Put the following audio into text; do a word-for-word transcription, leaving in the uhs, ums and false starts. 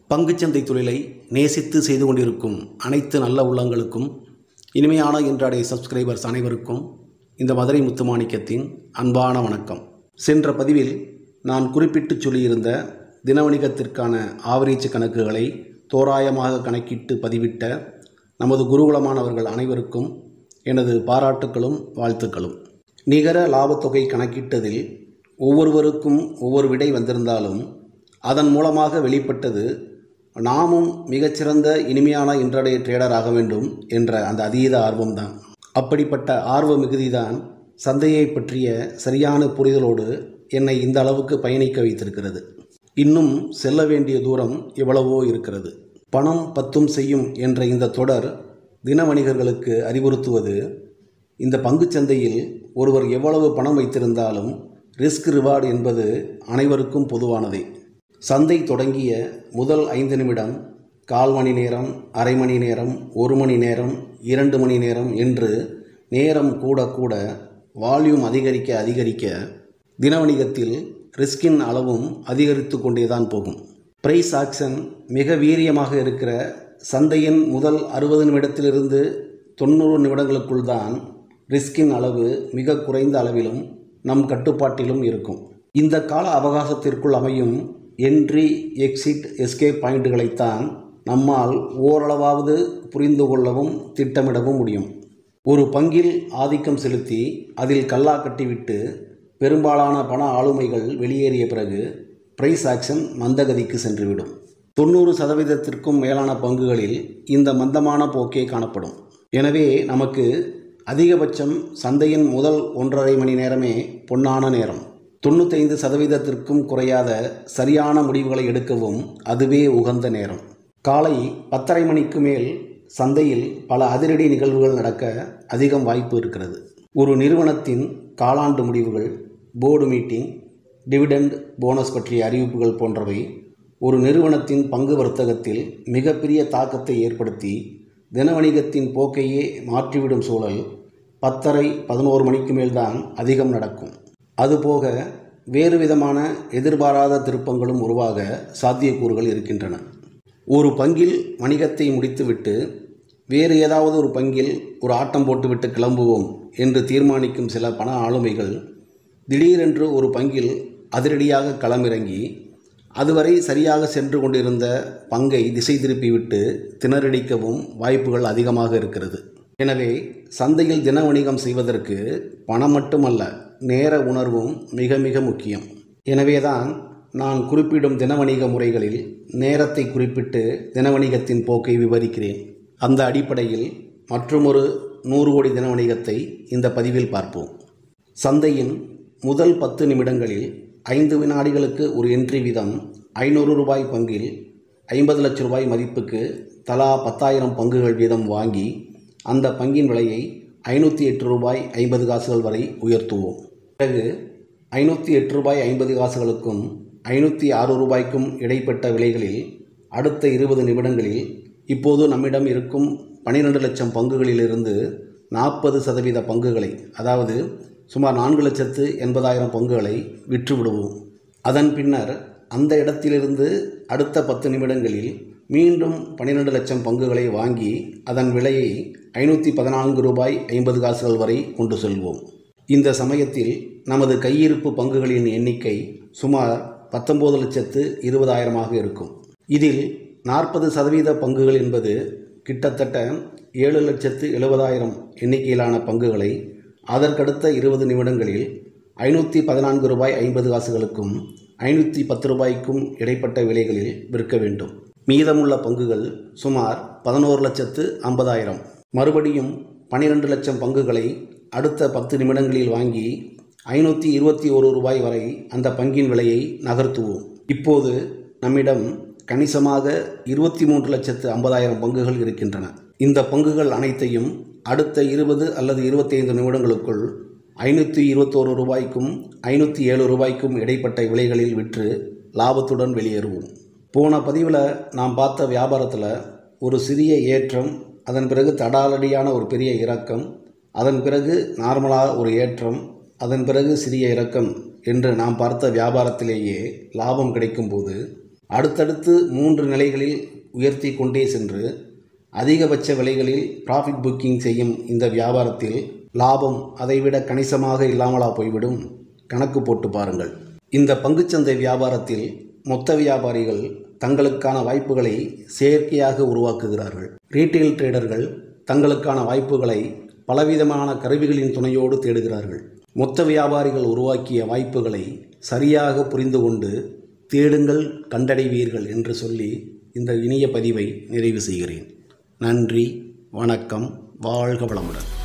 பங்குச்சந்தை தொழிலை நேசித்து செய்து கொண்டிருக்கும் அனைத்து நல்ல உள்ளங்களுக்கும், இனிமையான இன்றைய சப்ஸ்கிரைபர்ஸ் அனைவருக்கும் இந்த மதுரை முத்துமாணிக்கத்தின் அன்பான வணக்கம். சென்ற பதிவில் நான் குறிப்பிட்டு சொல்லியிருந்த தினவணிகத்திற்கான ஆவரேஜ் கணக்குகளை தோராயமாக கணக்கிட்டு பதிவிட்ட நமது குருகுலமானவர்கள் அனைவருக்கும் எனது பாராட்டுக்களும் வாழ்த்துக்களும். நிகர லாபத்தொகை கணக்கிட்டதில் ஒவ்வொருவருக்கும் ஒவ்வொரு விடை வந்திருந்தாலும் அதன் மூலமாக வெளிப்பட்டது நாமும் மிகச்சிறந்த இனிமையான இன்றைய ட்ரேடர் ஆக வேண்டும் என்ற அந்த அதீத ஆர்வம்தான். அப்படிப்பட்ட ஆர்வ மிகுதிதான் சந்தையை பற்றிய சரியான புரிதலோடு என்னை இந்த அளவுக்கு பயணிக்க வைத்திருக்கிறது. இன்னும் செல்ல வேண்டிய தூரம் எவ்வளவோ இருக்கிறது. பணம் பத்தும் செய்யும் என்ற இந்த தொடர் தின வணிகர்களுக்கு அறிவுறுத்துவது, இந்த பங்குச்சந்தையில் ஒருவர் எவ்வளவு பணம் வைத்திருந்தாலும் ரிஸ்க் ரிவார்டு என்பது அனைவருக்கும் பொதுவானதே. சந்தை தொடங்கிய முதல் ஐந்து நிமிடம், கால் மணி நேரம், அரை மணி நேரம், ஒரு மணி நேரம், இரண்டு மணி நேரம் என்று நேரம் கூட கூட வால்யூம் அதிகரிக்க அதிகரிக்க தினவணிகத்தில் ரிஸ்கின் அளவும் அதிகரித்து கொண்டேதான் போகும். பிரைஸ் ஆக்ஷன் மிக வீரியமாக இருக்கிற சந்தையின் முதல் அறுபது நிமிடத்திலிருந்து தொண்ணூறு நிமிடங்களுக்குள் தான் ரிஸ்கின் அளவு மிக குறைந்த அளவிலும் நம் கட்டுப்பாட்டிலும் இருக்கும். இந்த கால அவகாசத்திற்குள் அமையும் என்ட்ரி, எக்ஸிட், எஸ்கேப் பாயிண்ட்டுகளைத்தான் நம்மால் ஓரளவாவது புரிந்து கொள்ளவும் திட்டமிடவும் முடியும். ஒரு பங்கில் ஆதிக்கம் செலுத்தி அதில் கல்லா கட்டிவிட்டு பெரும்பாலான பண ஆளுமைகள் வெளியேறிய பிறகு பிரைஸ் ஆக்ஷன் மந்தகதிக்கு சென்றுவிடும். தொண்ணூறு சதவீதத்திற்கும் மேலான பங்குகளில் இந்த மந்தமான போக்கே காணப்படும். எனவே நமக்கு அதிகபட்சம் சந்தையின் முதல் ஒன்றரை மணி நேரமே பொன்னான நேரம். தொண்ணூத்தைந்து சதவீதத்திற்கும் குறையாத சரியான முடிவுகளை எடுக்கவும் அதுவே உகந்த நேரம். காலை பத்தரை மணிக்கு மேல் சந்தையில் பல அதிரடி நிகழ்வுகள் நடக்க அதிகம் வாய்ப்பு இருக்கிறது. ஒரு நிறுவனத்தின் காலாண்டு முடிவுகள், போர்டு மீட்டிங், டிவிடெண்ட், போனஸ் பற்றிய அறிவிப்புகள் போன்றவை ஒரு நிறுவனத்தின் பங்கு வர்த்தகத்தில் மிகப்பெரிய தாக்கத்தை ஏற்படுத்தி தினவணிகத்தின் போக்கையே மாற்றிவிடும் சூழல் பத்தரை பதினோரு மணிக்கு மேல்தான் அதிகம் நடக்கும். அதுபோக வேறு விதமான எதிர்பாராத திருப்பங்களும் உருவாக சாத்தியக்கூறுகள் இருக்கின்றன. ஒரு பங்கில் வணிகத்தை முடித்துவிட்டு வேறு ஏதாவது ஒரு பங்கில் ஒரு ஆட்டம் போட்டுவிட்டு கிளம்புவோம் என்று தீர்மானிக்கும் சில பண ஆளுமைகள் திடீரென்று ஒரு பங்கில் அதிரடியாக களமிறங்கி அதுவரை சரியாக சென்று கொண்டிருந்த பங்கை திசை திருப்பிவிட்டு திணறடிக்கவும் வாய்ப்புகள் அதிகமாக இருக்கிறது. எனவே சந்தையில் தின வணிகம் செய்வதற்கு பணம் மட்டுமல்ல, நேர உணர்வும் மிக மிக முக்கியம். எனவேதான் நான் குறிப்பிடும் தினவணிக முறைகளில் நேரத்தை குறிப்பிட்டு தினவணிகத்தின் போக்கை விவரிக்கிறேன். அந்த அடிப்படையில் மற்றுமொரு நூறு கோடி தினவணிகத்தை இந்த பதிவில் பார்ப்போம். சந்தையின் முதல் பத்து நிமிடங்களில் ஐந்து வினாடிகளுக்கு ஒரு என்ட்ரி வீதம் ஐநூறு ரூபாய் பங்கில் ஐம்பது லட்சம் ரூபாய் மதிப்புக்கு தலா பத்தாயிரம் பங்குகள் வீதம் வாங்கி அந்த பங்கின் விலையை ஐநூற்றி எட்டு ரூபாய் ஐம்பது காசுகள் வரை உயர்த்துவோம். பிறகு ஐநூற்றி எட்டு ரூபாய் ஐம்பது காசுகளுக்கும் ஐநூற்றி ஆறு ரூபாய்க்கும் இடைப்பட்ட விலைகளில் அடுத்த இருபது நிமிடங்களில் இப்போது நம்மிடம் இருக்கும் பன்னிரெண்டு லட்சம் பங்குகளிலிருந்து நாற்பது சதவீத பங்குகளை, அதாவது சுமார் நான்கு லட்சத்து எண்பதாயிரம் பங்குகளை விற்றுவிடுவோம். அதன் பின்னர் அந்த இடத்திலிருந்து அடுத்த பத்து நிமிடங்களில் மீண்டும் பன்னிரெண்டு லட்சம் பங்குகளை வாங்கி அதன் விலையை ஐநூற்றி பதினான்கு ரூபாய் ஐம்பது காசுகள் வரை கொண்டு செல்வோம். இந்த சமயத்தில் நமது கையிருப்பு பங்குகளின் எண்ணிக்கை சுமார் பத்தொன்பது லட்சத்து இருபதாயிரமாக இருக்கும். இதில் நாற்பது சதவீத பங்குகள் என்பது கிட்டத்தட்ட ஏழு லட்சத்து எழுபதாயிரம் எண்ணிக்கையிலான பங்குகளை அதற்கடுத்த இருபது நிமிடங்களில் ஐநூற்றி பதினான்கு ரூபாய் ஐம்பது காசுகளுக்கும் ஐநூற்றி பத்து ரூபாய்க்கும் இடைப்பட்ட விலைகளில் விற்க வேண்டும். மீதமுள்ள பங்குகள் சுமார் பதினோரு லட்சத்து ஐம்பதாயிரம். மறுபடியும் பன்னிரெண்டு லட்சம் பங்குகளை அடுத்த பத்து நிமிடங்களில் வாங்கி ஐநூற்றி இருபத்தி ஒரு ரூபாய் வரை அந்த பங்கின் விலையை நகர்த்துவோம். இப்போது நம்மிடம் கணிசமாக இருபத்தி மூன்று லட்சத்து ஐம்பதாயிரம் பங்குகள் இருக்கின்றன. இந்த பங்குகள் அனைத்தையும் அடுத்த இருபது அல்லது இருபத்தி ஐந்து நிமிடங்களுக்குள் ஐநூற்றி இருபத்தோரு ரூபாய்க்கும் ஐநூற்றி ஏழு ரூபாய்க்கும் இடைப்பட்ட விலைகளில் விற்று லாபத்துடன் வெளியேறுவோம். போன பதிவில் நாம் பார்த்த வியாபாரத்தில் ஒரு சிறிய ஏற்றம், அதன் பிறகு தடாலடியான ஒரு பெரிய இறக்கம், அதன் பிறகு நார்மலாக ஒரு ஏற்றம், அதன் பிறகு சிறிய இறக்கம் என்று நாம் பார்த்த வியாபாரத்திலேயே லாபம் கிடைக்கும்போது அடுத்தடுத்து மூன்று நிலைகளில் உயர்த்தி கொண்டே சென்று அதிகபட்ச விலைகளில் ப்ராஃபிட் புக்கிங் செய்யும் இந்த வியாபாரத்தில் லாபம் அதைவிட கணிசமாக இல்லாமலா போய்விடும்? கணக்கு போட்டு பாருங்கள். இந்த பங்குச்சந்தை வியாபாரத்தில் மொத்த வியாபாரிகள் தங்களுக்கான வாய்ப்புகளை செயற்கையாக உருவாக்குகிறார்கள். ரீட்டெயில் ட்ரேடர்கள் தங்களுக்கான வாய்ப்புகளை பலவிதமான கருவிகளின் துணையோடு தேடுகிறார்கள். மொத்த வியாபாரிகள் உருவாக்கிய வாய்ப்புகளை சரியாக புரிந்து கொண்டு தேடுங்கள், கண்டடைவீர்கள் என்று சொல்லி இந்த இனிய பதிவை நிறைவு செய்கிறேன். நன்றி, வணக்கம், வாழ்க வளமுடன்.